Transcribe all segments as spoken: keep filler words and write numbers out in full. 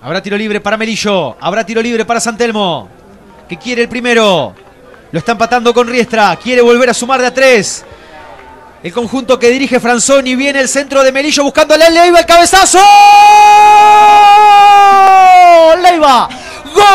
Habrá tiro libre para Melillo. Habrá tiro libre para San Telmo, que quiere el primero. Lo está empatando con Riestra. Quiere volver a sumar de a tres. El conjunto que dirige Franzoni. Viene el centro de Melillo buscándole a Leiva. El cabezazo. Leiva. ¡Gol!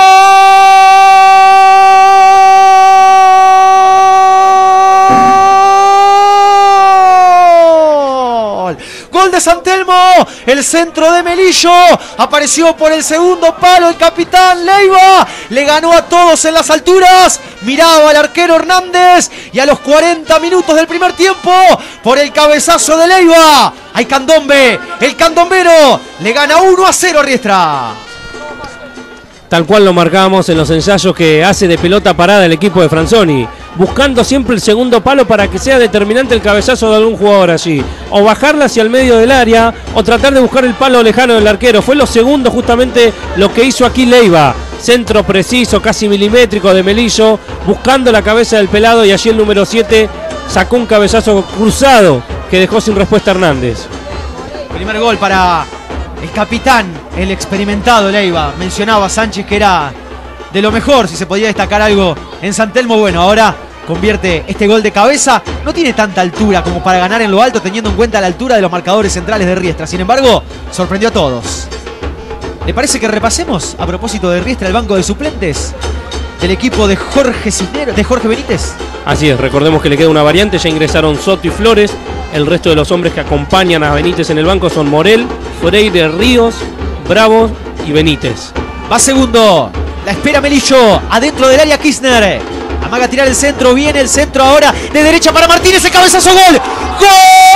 Gol de San Telmo. El centro de Melillo. Apareció por el segundo palo el capitán Leiva. Le ganó a todos en las alturas. Miraba al arquero Hernández. Y a los cuarenta minutos del primer tiempo, por el cabezazo de Leiva, hay candombe. El candombero le gana uno a cero a Riestra. Tal cual lo marcábamos en los ensayos que hace de pelota parada el equipo de Franzoni, buscando siempre el segundo palo para que sea determinante el cabezazo de algún jugador allí, o bajarla hacia el medio del área, o tratar de buscar el palo lejano del arquero. Fue lo segundo justamente lo que hizo aquí Leiva. Centro preciso, casi milimétrico de Melillo, buscando la cabeza del pelado, y allí el número siete sacó un cabezazo cruzado que dejó sin respuesta Hernández. Primer gol para el capitán, el experimentado Leiva. Mencionaba Sánchez que era de lo mejor, si se podía destacar algo en San Telmo. Bueno, ahora convierte este gol de cabeza. No tiene tanta altura como para ganar en lo alto, teniendo en cuenta la altura de los marcadores centrales de Riestra. Sin embargo, sorprendió a todos. ¿Le parece que repasemos, a propósito de Riestra, el banco de suplentes del equipo de Jorge Cisneros, de Jorge Benítez? Así es, recordemos que le queda una variante. Ya ingresaron Soto y Flores. El resto de los hombres que acompañan a Benítez en el banco son Morel, Freire, Ríos, Bravo y Benítez. Va segundo. La espera Melillo. Adentro del área Kirchner. Amaga a tirar el centro. Viene el centro ahora. De derecha para Martínez. El cabezazo. Gol. ¡Gol!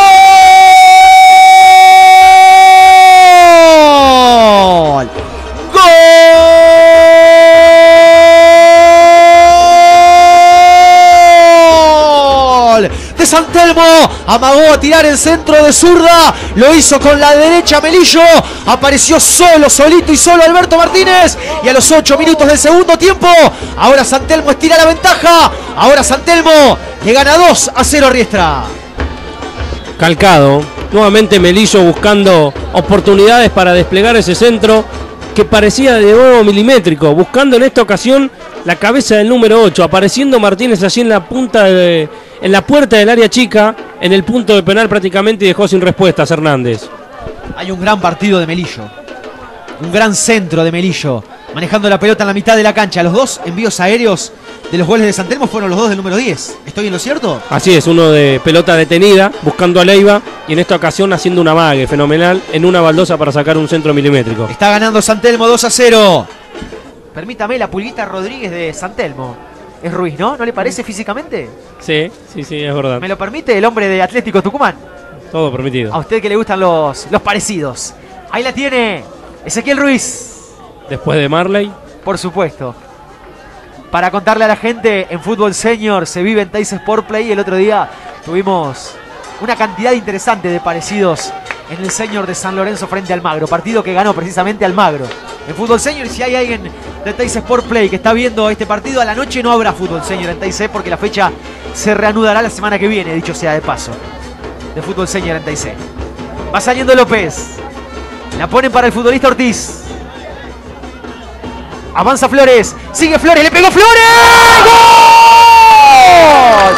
¡Gol! De San Telmo. Amagó a tirar el centro de zurda. Lo hizo con la derecha Melillo. Apareció solo, solito y solo Alberto Martínez. Y a los ocho minutos del segundo tiempo, ahora San Telmo estira la ventaja. Ahora San Telmo le gana dos a cero a Riestra. Calcado. Nuevamente Melillo buscando oportunidades para desplegar ese centro que parecía de nuevo milimétrico. Buscando en esta ocasión la cabeza del número ocho. Apareciendo Martínez allí en la punta de... en la puerta del área chica, en el punto de penal prácticamente, y dejó sin respuestas Hernández. Hay un gran partido de Melillo. Un gran centro de Melillo. Manejando la pelota en la mitad de la cancha. Los dos envíos aéreos de los goles de San Telmo fueron los dos del número diez. ¿Estoy en lo cierto? Así es, uno de pelota detenida, buscando a Leiva, y en esta ocasión haciendo una amague fenomenal en una baldosa para sacar un centro milimétrico. Está ganando San Telmo dos a cero. Permítame, la pulguita Rodríguez de San Telmo. Es Ruiz, ¿no? ¿No le parece físicamente? Sí, sí, sí, es verdad. ¿Me lo permite el hombre de Atlético Tucumán? Todo permitido. A usted que le gustan los, los parecidos. Ahí la tiene Ezequiel Ruiz. Después de Marley. Por supuesto. Para contarle a la gente, en fútbol senior se vive en Teis Sport Play. El otro día tuvimos una cantidad interesante de parecidos en el senior de San Lorenzo frente al Almagro. Partido que ganó precisamente Almagro. En fútbol senior, si hay alguien de Teis Sport Play que está viendo este partido, a la noche no habrá fútbol senior en Teis porque la fecha se reanudará la semana que viene, dicho sea de paso. De fútbol senior en Teis. Va saliendo López. La ponen para el futbolista Ortiz. Avanza Flores. Sigue Flores. Le pegó Flores. ¡Gol!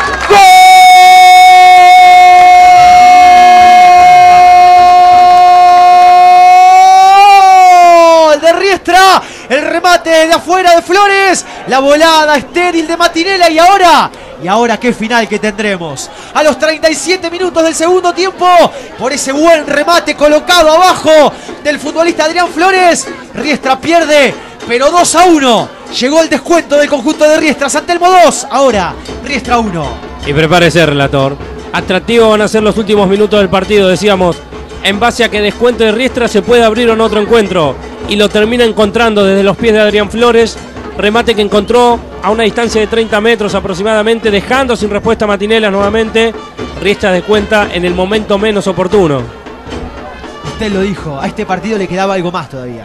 ¡Gol! De Riestra. El remate de afuera de Flores. La volada estéril de Matinela. Y ahora... Y ahora qué final que tendremos. A los treinta y siete minutos del segundo tiempo, por ese buen remate colocado abajo del futbolista Adrián Flores, Riestra pierde, pero dos a uno. Llegó el descuento del conjunto de Riestra. San Telmo dos, ahora Riestra uno. Y prepárese, relator. Atractivo van a ser los últimos minutos del partido, decíamos. En base a que descuento de Riestra se puede abrir o no otro encuentro. Y lo termina encontrando desde los pies de Adrián Flores. Remate que encontró a una distancia de treinta metros aproximadamente, dejando sin respuesta a Matinela nuevamente. Riestra de cuenta en el momento menos oportuno. Usted lo dijo, a este partido le quedaba algo más todavía.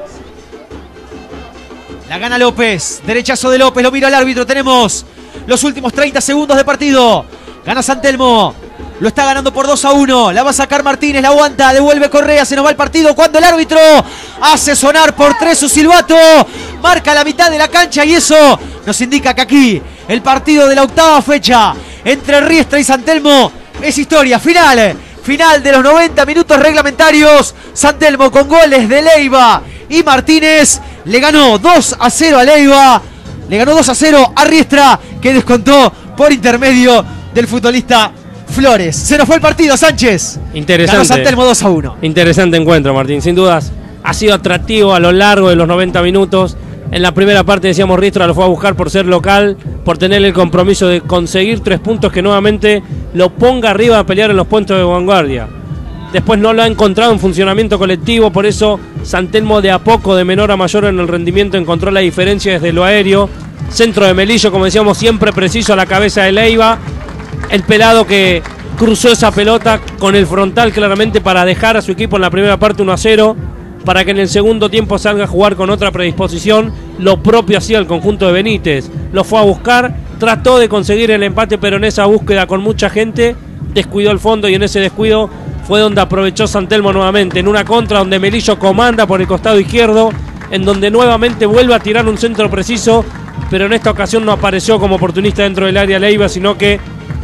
La gana López, derechazo de López, lo mira el árbitro. Tenemos los últimos treinta segundos de partido. Gana San Telmo. Lo está ganando por dos a uno. La va a sacar Martínez, la aguanta, devuelve Correa, se nos va el partido cuando el árbitro hace sonar por tres su silbato. Marca la mitad de la cancha y eso nos indica que aquí el partido de la octava fecha entre Riestra y San Telmo es historia. Final, final de los noventa minutos reglamentarios. San Telmo con goles de Leiva y Martínez le ganó dos a cero a Leiva. Le ganó dos a cero a Riestra, que descontó por intermedio del futbolista Flores. Se nos fue el partido, Sánchez. Interesante. Ganó San Telmo dos a uno. Interesante encuentro, Martín. Sin dudas, ha sido atractivo a lo largo de los noventa minutos. En la primera parte, decíamos, Riestra lo fue a buscar por ser local, por tener el compromiso de conseguir tres puntos que nuevamente lo ponga arriba a pelear en los puestos de vanguardia. Después no lo ha encontrado en funcionamiento colectivo, por eso San Telmo de a poco, de menor a mayor en el rendimiento, encontró la diferencia desde lo aéreo. Centro de Melillo, como decíamos, siempre preciso a la cabeza de Leiva. El pelado que cruzó esa pelota con el frontal claramente para dejar a su equipo en la primera parte uno a cero, para que en el segundo tiempo salga a jugar con otra predisposición. Lo propio hacía el conjunto de Benítez. Lo fue a buscar, trató de conseguir el empate, pero en esa búsqueda con mucha gente descuidó el fondo, y en ese descuido fue donde aprovechó San Telmo nuevamente, en una contra donde Melillo comanda por el costado izquierdo, en donde nuevamente vuelve a tirar un centro preciso, pero en esta ocasión no apareció como oportunista dentro del área Leiva, sino que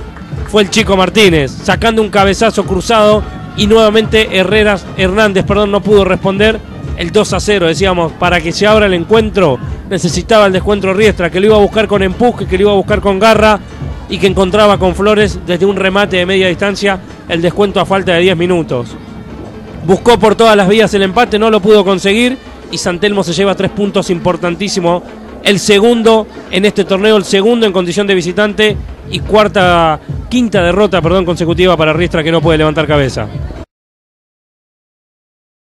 fue el chico Martínez, sacando un cabezazo cruzado, y nuevamente Herreras, Hernández perdón, no pudo responder. El dos a cero, decíamos, para que se abra el encuentro necesitaba el descuento Riestra, que lo iba a buscar con empuje, que lo iba a buscar con garra, y que encontraba con Flores desde un remate de media distancia el descuento a falta de diez minutos. Buscó por todas las vías el empate, no lo pudo conseguir, y San Telmo se lleva tres puntos importantísimos. El segundo en este torneo, el segundo en condición de visitante, y cuarta, quinta derrota, perdón, consecutiva para Riestra, que no puede levantar cabeza.